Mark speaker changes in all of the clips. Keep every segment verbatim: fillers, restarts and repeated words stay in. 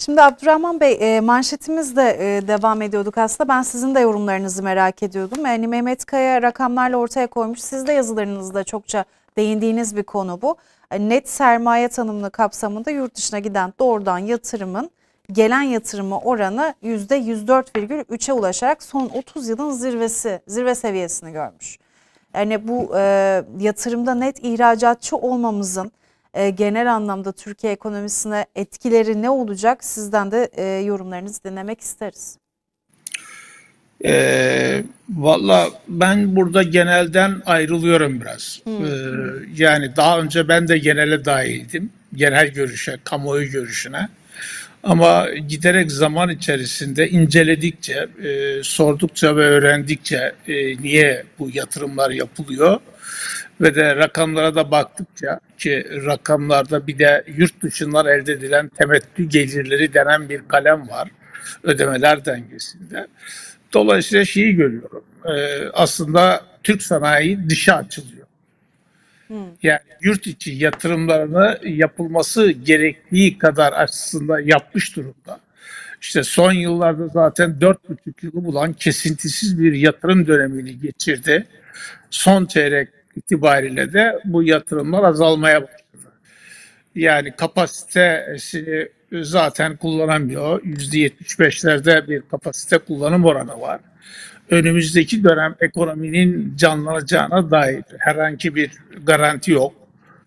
Speaker 1: Şimdi Abdurrahman Bey, e, manşetimizde e, devam ediyorduk aslında. Ben sizin de yorumlarınızı merak ediyordum. Yani Mehmet Kaya rakamlarla ortaya koymuş. Siz de yazılarınızda çokça değindiğiniz bir konu bu. E, net sermaye tanımlı kapsamında yurt dışına giden doğrudan yatırımın gelen yatırımı oranı yüzde yüz dört virgül üçe ulaşarak son otuz yılın zirvesi, zirve seviyesini görmüş. Yani bu e, yatırımda net ihracatçı olmamızın e, genel anlamda Türkiye ekonomisine etkileri ne olacak? Sizden de e, yorumlarınızı dinlemek isteriz.
Speaker 2: E, Valla ben burada genelden ayrılıyorum biraz.
Speaker 1: Hmm.
Speaker 2: E, yani daha önce ben de genele dahildim. Genel görüşe, kamuoyu görüşüne. Ama giderek zaman içerisinde inceledikçe, e, sordukça ve öğrendikçe e, niye bu yatırımlar yapılıyor ve de rakamlara da baktıkça ki rakamlarda bir de yurt dışından elde edilen temettü gelirleri denen bir kalem var ödemeler dengesinde. Dolayısıyla şeyi görüyorum. E, aslında Türk sanayi dışa açılıyor. Yani yurt içi yatırımlarını yapılması gerektiği kadar aslında yapmış durumda. İşte son yıllarda zaten dört buçuk yılı bulan kesintisiz bir yatırım dönemini geçirdi. Son çeyrek itibariyle de bu yatırımlar azalmaya başladı. Yani kapasitesini zaten kullanamıyor. yüzde yetmiş beşlerde bir kapasite kullanım oranı var. Önümüzdeki dönem ekonominin canlanacağına dair herhangi bir garanti yok.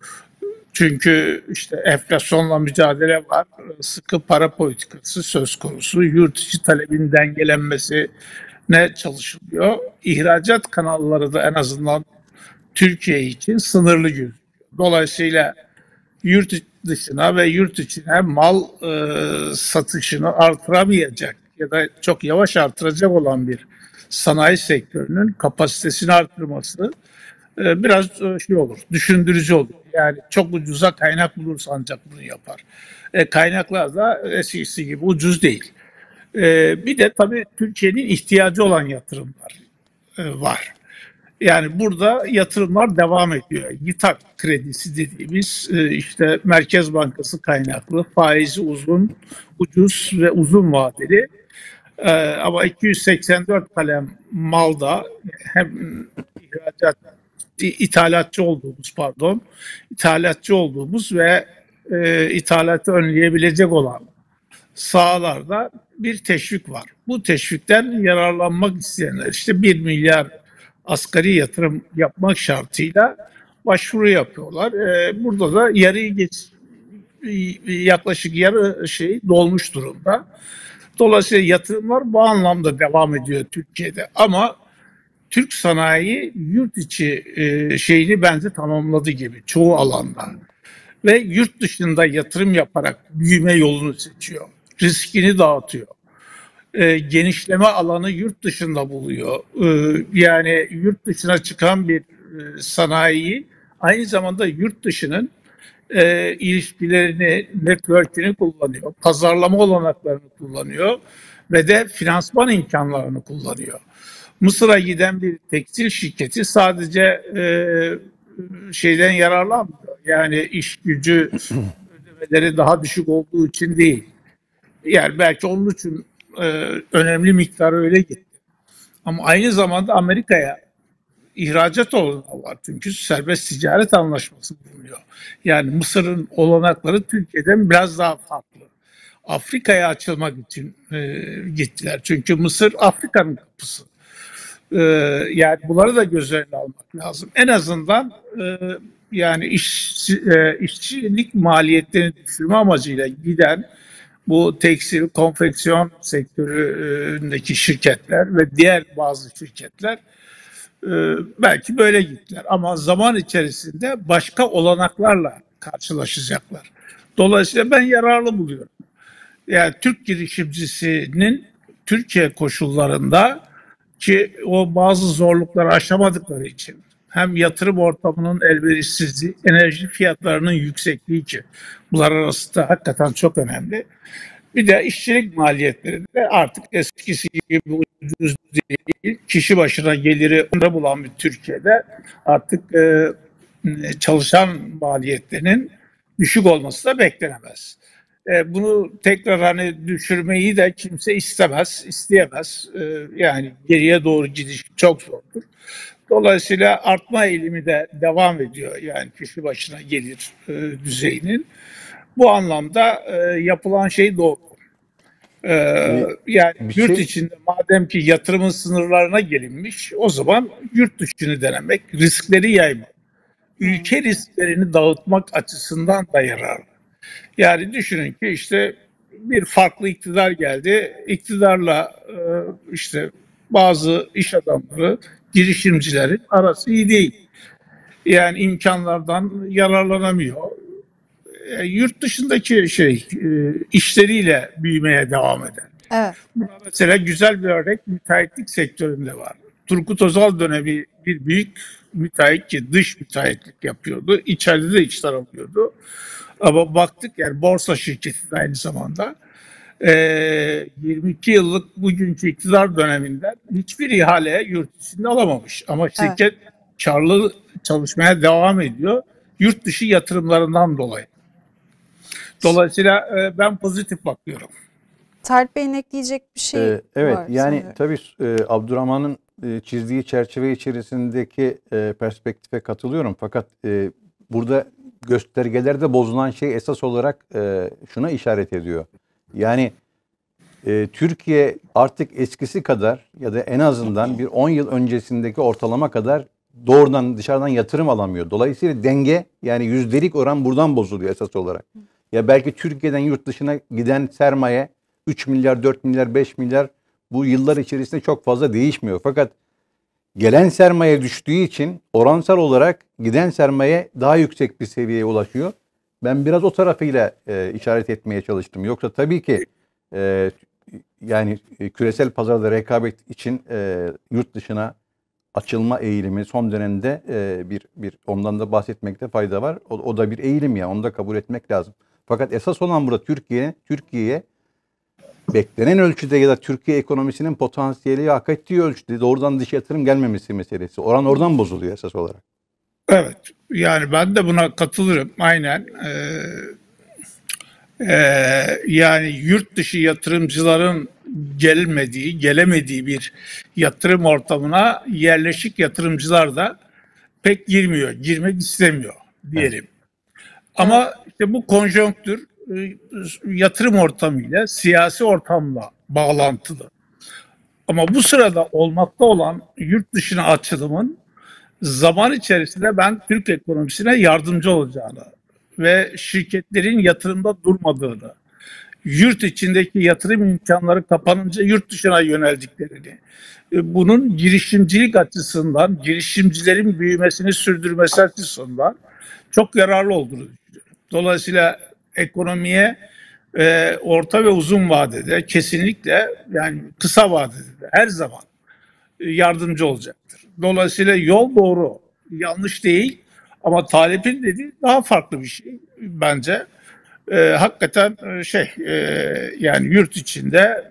Speaker 2: Çünkü işte enflasyonla mücadele var, sıkı para politikası söz konusu, yurt içi talebin dengelenmesi ne çalışılıyor. İhracat kanalları da en azından Türkiye için sınırlı gözüküyor. Dolayısıyla yurt dışına ve yurt içine mal e, satışını artıramayacak ya da çok yavaş artıracak olan bir sanayi sektörünün kapasitesini artırması e, biraz e, şey olur, düşündürücü olur. Yani çok ucuza kaynak bulursa ancak bunu yapar. E, kaynaklar da eskisi gibi ucuz değil. E, bir de tabii Türkiye'nin ihtiyacı olan yatırımlar e, var. Yani burada yatırımlar devam ediyor. YİTAK kredisi dediğimiz e, işte Merkez Bankası kaynaklı, faizi uzun, ucuz ve uzun vadeli. E, ama iki yüz seksen dört kalem malda hem ihracat, ithalatçı olduğumuz pardon, ithalatçı olduğumuz ve e, ithalatı önleyebilecek olan sahalarda bir teşvik var. Bu teşvikten yararlanmak isteyenler işte bir milyar asgari yatırım yapmak şartıyla başvuru yapıyorlar. Ee, burada da yarıyı geç, yaklaşık yarı şey dolmuş durumda. Dolayısıyla yatırımlar bu anlamda devam ediyor Türkiye'de. Ama Türk sanayi yurt içi e, şeyini bence tamamladı gibi çoğu alanda. Ve yurt dışında yatırım yaparak büyüme yolunu seçiyor. Riskini dağıtıyor. E, genişleme alanı yurt dışında buluyor. E, yani yurt dışına çıkan bir e, sanayi aynı zamanda yurt dışının e, ilişkilerini, network'ünü kullanıyor. Pazarlama olanaklarını kullanıyor ve de finansman imkanlarını kullanıyor. Mısır'a giden bir tekstil şirketi sadece e, şeyden yararlanmıyor. Yani iş gücü ödemeleri daha düşük olduğu için değil. Yani belki onun için e, önemli miktar öyle gitti. Ama aynı zamanda Amerika'ya ihracat olanağı var. Çünkü serbest ticaret anlaşması bulunuyor. Yani Mısır'ın olanakları Türkiye'den biraz daha farklı. Afrika'ya açılmak için e, gittiler. Çünkü Mısır Afrika'nın kapısı. E, yani bunları da göz önüne almak lazım. En azından e, yani iş, e, işçilik maliyetlerini düşürme amacıyla giden bu tekstil, konfeksiyon sektöründeki şirketler ve diğer bazı şirketler e, belki böyle gittiler. Ama zaman içerisinde başka olanaklarla karşılaşacaklar. Dolayısıyla ben yararlı buluyorum. Yani Türk girişimcisinin Türkiye koşullarında ki o bazı zorlukları aşamadıkları için hem yatırım ortamının elverişsizliği, enerji fiyatlarının yüksekliği ki bunlar arasında hakikaten çok önemli. Bir de işçilik maliyetleri de artık eskisi gibi ucuz değil. Kişi başına geliri bulan bir Türkiye'de artık e, çalışan maliyetlerinin düşük olması da beklenemez. E, bunu tekrar hani düşürmeyi de kimse istemez, isteyemez. E, yani geriye doğru gidiş çok zordur. Dolayısıyla artma eğilimi de devam ediyor. Yani kişi başına gelir e, düzeyinin. Bu anlamda e, yapılan şey doğru. E,
Speaker 3: Ee,
Speaker 2: yani
Speaker 3: bir
Speaker 2: yurt
Speaker 3: şey
Speaker 2: içinde madem ki yatırımın sınırlarına gelinmiş, o zaman yurt dışını denemek, riskleri yaymak,
Speaker 1: Hmm.
Speaker 2: ülke risklerini dağıtmak açısından da yararlı. Yani düşünün ki işte bir farklı iktidar geldi. İktidarla e, işte bazı iş adamları, girişimcilerin arası iyi değil. Yani imkanlardan yararlanamıyor. E, yurt dışındaki şey e, işleriyle büyümeye devam eder.
Speaker 1: Evet.
Speaker 2: Buna mesela güzel bir örnek müteahhitlik sektöründe var. Turgut Özal dönemi bir büyük müteahhit ki dış müteahhitlik yapıyordu. İçeride de işler alıyordu. Ama baktık yani borsa şirketi de aynı zamanda e, yirmi iki yıllık bugünkü iktidar döneminden hiçbir ihale yurt içinde alamamış. Ama
Speaker 1: Evet.
Speaker 2: şirket karlı çalışmaya devam ediyor. Yurt dışı yatırımlarından dolayı. Dolayısıyla e, ben pozitif bakıyorum.
Speaker 1: Talip Bey'in ekleyecek bir şey
Speaker 3: Ee, evet,
Speaker 1: var
Speaker 3: yani
Speaker 1: sanıyorum.
Speaker 3: tabii e, Abdurrahman'ın e, çizdiği çerçeve içerisindeki e, perspektife katılıyorum. Fakat e, burada göstergelerde bozulan şey esas olarak e, şuna işaret ediyor. Yani e, Türkiye artık eskisi kadar ya da en azından bir on yıl öncesindeki ortalama kadar doğrudan dışarıdan yatırım alamıyor. Dolayısıyla denge, yani yüzdelik oran buradan bozuluyor esas olarak. Ya belki Türkiye'den yurt dışına giden sermaye üç milyar, dört milyar, beş milyar bu yıllar içerisinde çok fazla değişmiyor. Fakat gelen sermaye düştüğü için oransal olarak giden sermaye daha yüksek bir seviyeye ulaşıyor. Ben biraz o tarafıyla e, işaret etmeye çalıştım. Yoksa tabii ki e, yani e, küresel pazarda rekabet için e, yurt dışına açılma eğilimi son dönemde e, bir bir ondan da bahsetmekte fayda var. O, o da bir eğilim ya, onu da kabul etmek lazım. Fakat esas olan burada Türkiye Türkiye'ye beklenen ölçüde ya da Türkiye ekonomisinin potansiyeli hak ettiği ölçüde doğrudan dış yatırım gelmemesi meselesi. Oran oradan bozuluyor esas olarak.
Speaker 2: Evet, yani ben de buna katılırım aynen. Ee, e, yani yurt dışı yatırımcıların gelmediği, gelemediği bir yatırım ortamına yerleşik yatırımcılar da pek girmiyor, girmek istemiyor
Speaker 3: Evet.
Speaker 2: diyelim. Ama işte bu konjonktür e, yatırım ortamıyla, siyasi ortamla bağlantılı. Ama bu sırada olmakta olan yurt dışına açılımın zaman içerisinde ben Türk ekonomisine yardımcı olacağını ve şirketlerin yatırımda durmadığını, yurt içindeki yatırım imkanları kapanınca yurt dışına yöneldiklerini, e, bunun girişimcilik açısından, girişimcilerin büyümesini sürdürmesi açısından çok yararlı olduğunu düşünüyorum. Dolayısıyla ekonomiye e, orta ve uzun vadede kesinlikle, yani kısa vadede de her zaman e, yardımcı olacaktır. Dolayısıyla yol doğru, yanlış değil ama Talip'in dediği daha farklı bir şey bence. E, hakikaten e, şey e, yani yurt içinde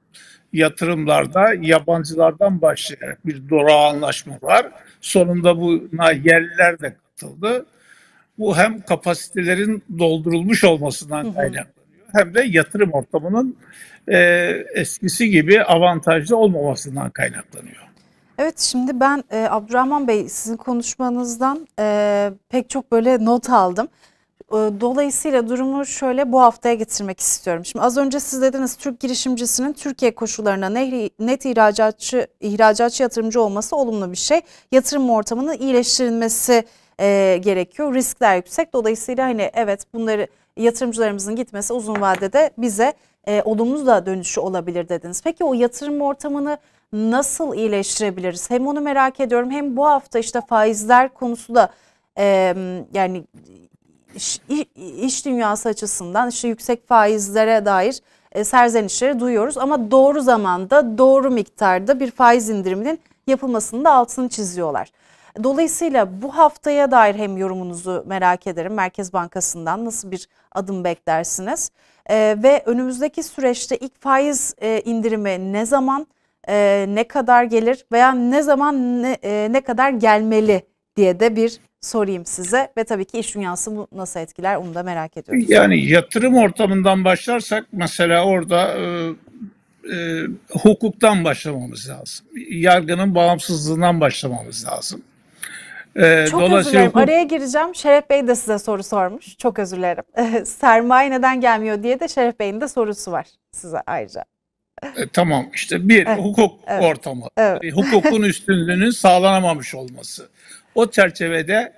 Speaker 2: yatırımlarda yabancılardan başlayarak bir Dora anlaşma var. Sonunda buna yerliler de katıldı. Bu hem kapasitelerin doldurulmuş olmasından kaynaklanıyor hem de yatırım ortamının e, eskisi gibi avantajlı olmamasından kaynaklanıyor.
Speaker 1: Evet, şimdi ben e, Abdurrahman Bey, sizin konuşmanızdan e, pek çok böyle not aldım. E, Dolayısıyla durumu şöyle bu haftaya getirmek istiyorum. Şimdi az önce siz dediniz, Türk girişimcisinin Türkiye koşullarına ne- net ihracatçı, ihracatçı yatırımcı olması olumlu bir şey. Yatırım ortamının iyileştirilmesi e, gerekiyor. Riskler yüksek. Dolayısıyla hani evet, bunları yatırımcılarımızın gitmesi uzun vadede bize e, olumlu da dönüşü olabilir dediniz. Peki o yatırım ortamını nasıl iyileştirebiliriz? Hem onu merak ediyorum, hem bu hafta işte faizler konusu da e, yani iş, iş dünyası açısından işte yüksek faizlere dair e, serzenişleri duyuyoruz. Ama doğru zamanda, doğru miktarda bir faiz indiriminin yapılmasını da altını çiziyorlar. Dolayısıyla bu haftaya dair hem yorumunuzu merak ederim. Merkez Bankası'ndan nasıl bir adım beklersiniz? E, ve önümüzdeki süreçte ilk faiz e, indirimi ne zaman, e, ne kadar gelir veya ne zaman ne, e, ne kadar gelmeli diye de bir sorayım size ve tabii ki iş dünyası bu nasıl etkiler onu da merak ediyoruz.
Speaker 2: Yani yatırım ortamından başlarsak mesela orada e, e, hukuktan başlamamız lazım. Yargının bağımsızlığından başlamamız lazım. E,
Speaker 1: Çok özür
Speaker 2: dolayısıyla
Speaker 1: dilerim.
Speaker 2: hukuk,
Speaker 1: Araya gireceğim. Şeref Bey de size soru sormuş. Çok özür dilerim. Sermaye neden gelmiyor diye de Şeref Bey'in de sorusu var size ayrıca.
Speaker 2: e, tamam işte bir
Speaker 1: Evet,
Speaker 2: hukuk
Speaker 1: evet,
Speaker 2: ortamı,
Speaker 1: evet.
Speaker 2: e, hukukun üstünlüğünün sağlanamamış olması. O çerçevede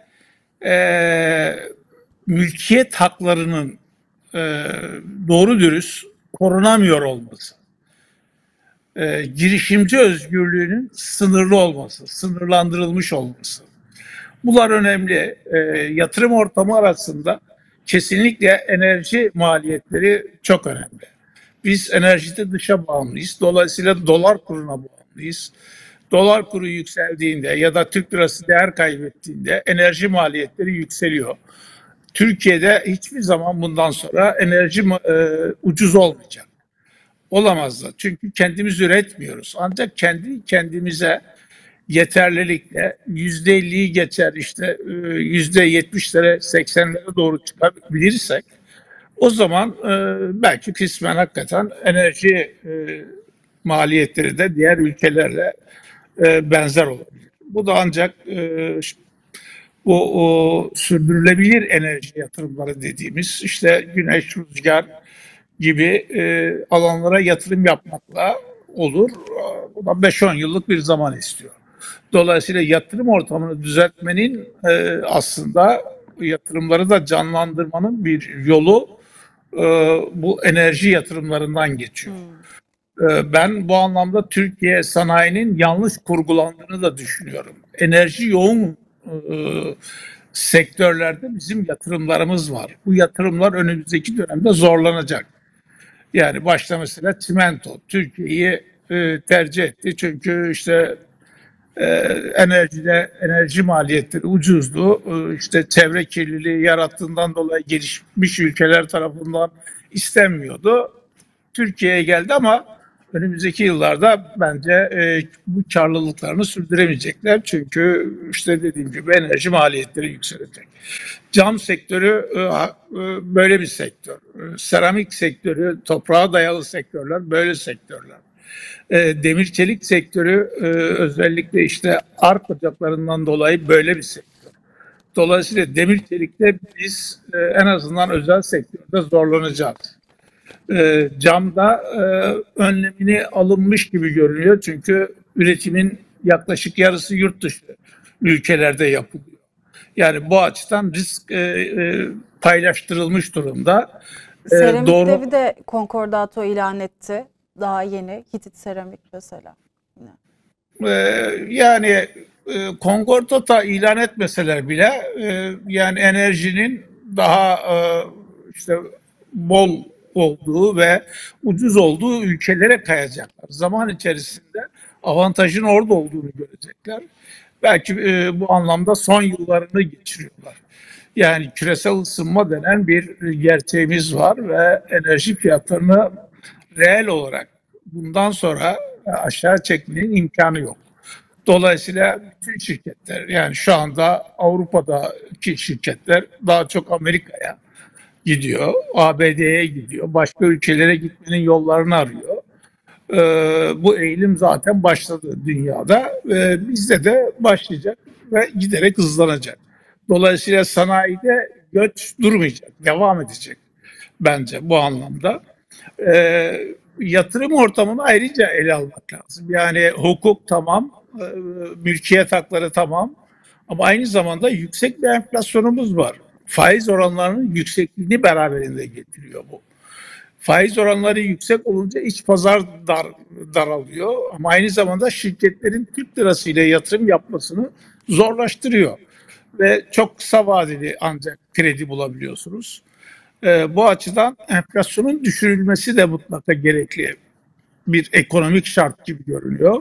Speaker 2: e, mülkiyet haklarının e, doğru dürüst korunamıyor olması. E, girişimci özgürlüğünün sınırlı olması, sınırlandırılmış olması. Bunlar önemli. E, yatırım ortamı arasında kesinlikle enerji maliyetleri çok önemli. Biz enerjide dışa bağımlıyız. Dolayısıyla dolar kuruna bağımlıyız. Dolar kuru yükseldiğinde ya da Türk lirası değer kaybettiğinde enerji maliyetleri yükseliyor. Türkiye'de hiçbir zaman bundan sonra enerji e, ucuz olmayacak. Olamaz da. Çünkü kendimiz üretmiyoruz. Ancak kendi kendimize yeterlilikle yüzde elliyi geçer işte yüzde yetmişlere seksenlere doğru çıkabilirsek o zaman e, belki kısmen hakikaten enerji e, maliyetleri de diğer ülkelerle e, benzer olabilir. Bu da ancak e, bu o, sürdürülebilir enerji yatırımları dediğimiz işte güneş, rüzgar gibi e, alanlara yatırım yapmakla olur. Bu da beş on yıllık bir zaman istiyor. Dolayısıyla yatırım ortamını düzeltmenin e, aslında yatırımları da canlandırmanın bir yolu e, bu enerji yatırımlarından geçiyor.
Speaker 1: Hmm.
Speaker 2: E, ben bu anlamda Türkiye sanayinin yanlış kurgulandığını da düşünüyorum. Enerji yoğun e, sektörlerde bizim yatırımlarımız var. Bu yatırımlar önümüzdeki dönemde zorlanacak. Yani başta mesela çimento Türkiye'yi e, tercih etti çünkü işte e, enerjide enerji maliyetleri ucuzdu. E, işte çevre kirliliği yarattığından dolayı gelişmiş ülkeler tarafından istenmiyordu. Türkiye'ye geldi ama önümüzdeki yıllarda bence e, bu karlılıklarını sürdüremeyecekler. Çünkü işte dediğim gibi enerji maliyetleri yükselecek. Cam sektörü e, e, böyle bir sektör. E, Seramik sektörü, toprağa dayalı sektörler böyle sektörler. E, demir çelik sektörü e, özellikle işte ark ocaklarından dolayı böyle bir sektör. Dolayısıyla demir çelikte biz e, en azından özel sektörde zorlanacağız. E, camda e, önlemini alınmış gibi görünüyor çünkü üretimin yaklaşık yarısı yurt dışı ülkelerde yapılıyor. Yani bu açıdan risk e, e, paylaştırılmış durumda. E,
Speaker 1: Seramik
Speaker 2: doğru.
Speaker 1: devi de konkordato ilan etti. Daha yeni. Hitit seramik mesela.
Speaker 2: E, yani e, Kongordata ilan etmeseler bile e, yani enerjinin daha e, işte bol olduğu ve ucuz olduğu ülkelere kayacaklar. Zaman içerisinde avantajın orada olduğunu görecekler. Belki e, bu anlamda son yıllarını geçiriyorlar. Yani küresel ısınma denen bir gerçeğimiz var ve enerji fiyatlarını reel olarak bundan sonra aşağı çekmenin imkanı yok. Dolayısıyla bütün şirketler yani şu anda Avrupa'daki şirketler daha çok Amerika'ya gidiyor, A B D'ye gidiyor, başka ülkelere gitmenin yollarını arıyor. Ee, bu eğilim zaten başladı dünyada ve bizde de başlayacak ve giderek hızlanacak. Dolayısıyla sanayide göç durmayacak, devam edecek bence bu anlamda. Ee, yatırım ortamını ayrıca ele almak lazım. Yani hukuk tamam, e, mülkiyet hakları tamam ama aynı zamanda yüksek bir enflasyonumuz var. Faiz oranlarının yüksekliğini beraberinde getiriyor bu. Faiz oranları yüksek olunca iç pazar dar, daralıyor ama aynı zamanda şirketlerin Türk lirası ile yatırım yapmasını zorlaştırıyor. Ve çok kısa vadeli ancak kredi bulabiliyorsunuz. Ee, bu açıdan enflasyonun düşürülmesi de mutlaka gerekli bir ekonomik şart gibi görünüyor.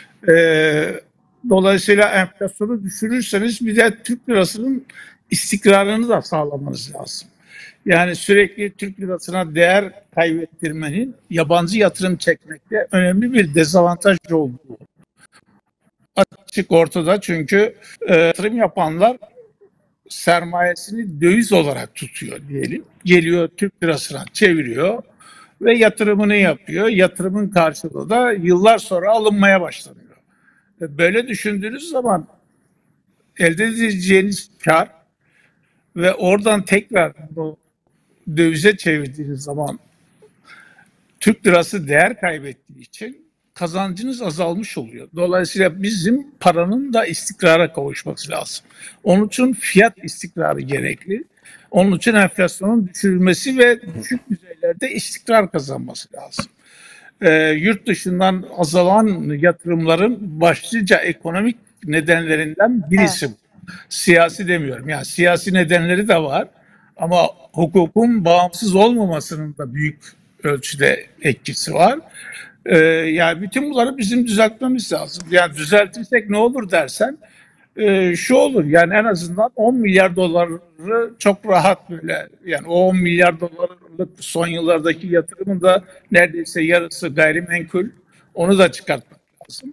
Speaker 2: Ee, dolayısıyla enflasyonu düşürürseniz bir de Türk lirasının istikrarını da sağlamanız lazım. Yani sürekli Türk lirasına değer kaybettirmenin yabancı yatırım çekmekte önemli bir dezavantaj olduğu açık ortada çünkü e, yatırım yapanlar sermayesini döviz olarak tutuyor diyelim. Geliyor Türk lirasına çeviriyor ve yatırımını yapıyor. Yatırımın karşılığı da yıllar sonra alınmaya başlanıyor. Böyle düşündüğünüz zaman elde edeceğiniz kar ve oradan tekrar bu dövize çevirdiğiniz zaman Türk lirası değer kaybettiği için kazancınız azalmış oluyor. Dolayısıyla bizim paranın da istikrara kavuşması lazım. Onun için fiyat istikrarı gerekli. Onun için enflasyonun düşürülmesi ve düşük düzeylerde istikrar kazanması lazım. Ee, yurt dışından azalan yatırımların başlıca ekonomik nedenlerinden birisi bu. Siyasi demiyorum. Yani siyasi nedenleri de var. Ama hukukun bağımsız olmamasının da büyük ölçüde etkisi var. Ee, yani bütün bunları bizim düzeltmemiz lazım. Yani düzeltirsek ne olur dersen e, şu olur, yani en azından on milyar doları çok rahat böyle, yani o on milyar dolarlık son yıllardaki yatırımın da neredeyse yarısı gayrimenkul, onu da çıkartmak lazım.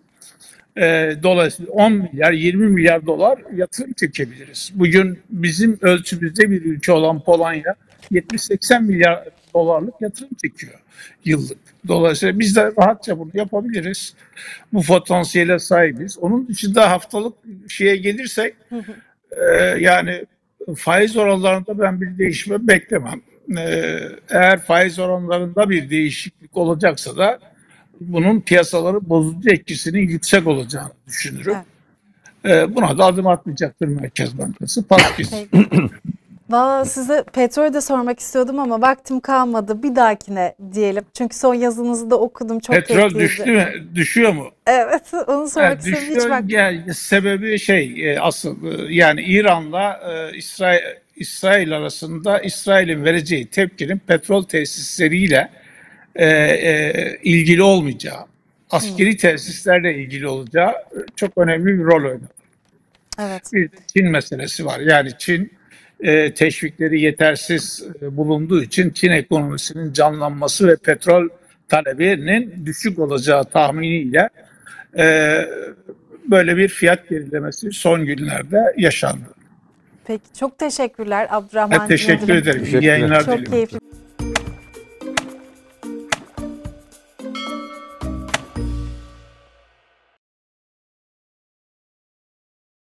Speaker 2: E, dolayısıyla on milyar yirmi milyar dolar yatırım çekebiliriz. Bugün bizim ölçümüzde bir ülke olan Polonya yetmiş seksen milyar dolarlık yatırım çekiyor yıllık. Dolayısıyla biz de rahatça bunu yapabiliriz. Bu potansiyele sahibiz. Onun dışında haftalık şeye gelirsek e, yani faiz oranlarında ben bir değişme beklemem. E, eğer faiz oranlarında bir değişiklik olacaksa da bunun piyasaları bozucu etkisinin yüksek olacağını düşünürüm.
Speaker 1: Evet.
Speaker 2: E, buna da adım atmayacaktır Merkez Bankası. Pas geçsin.
Speaker 1: Valla size petrol de sormak istiyordum ama vaktim kalmadı. Bir dahakine diyelim. Çünkü son yazınızı da okudum. Çok
Speaker 2: Petrol
Speaker 1: keyifliydi.
Speaker 2: düştü mü? Düşüyor mu?
Speaker 1: Evet, onu sormak
Speaker 2: Yani
Speaker 1: istiyorum. Hiç
Speaker 2: düşüyor.
Speaker 1: vaktim.
Speaker 2: Yani sebebi şey, e, asıl e, yani İran'la e, İsrail, İsrail arasında İsrail'in vereceği tepkinin petrol tesisleriyle e, e, ilgili olmayacağı, askeri tesislerle ilgili olacağı e, çok önemli bir rol oynadı.
Speaker 1: Evet.
Speaker 2: Bir de Çin meselesi var. Yani Çin e, teşvikleri yetersiz e, bulunduğu için Çin ekonomisinin canlanması ve petrol talebinin düşük olacağı tahminiyle e, böyle bir fiyat gerilemesi son günlerde yaşandı.
Speaker 1: Peki çok teşekkürler Abdurrahman
Speaker 2: Ben teşekkür
Speaker 1: Yıldırım.
Speaker 2: ederim. İyi
Speaker 3: Teşekkürler.
Speaker 2: yayınlar
Speaker 1: Çok
Speaker 2: diliyorum.
Speaker 1: keyifli.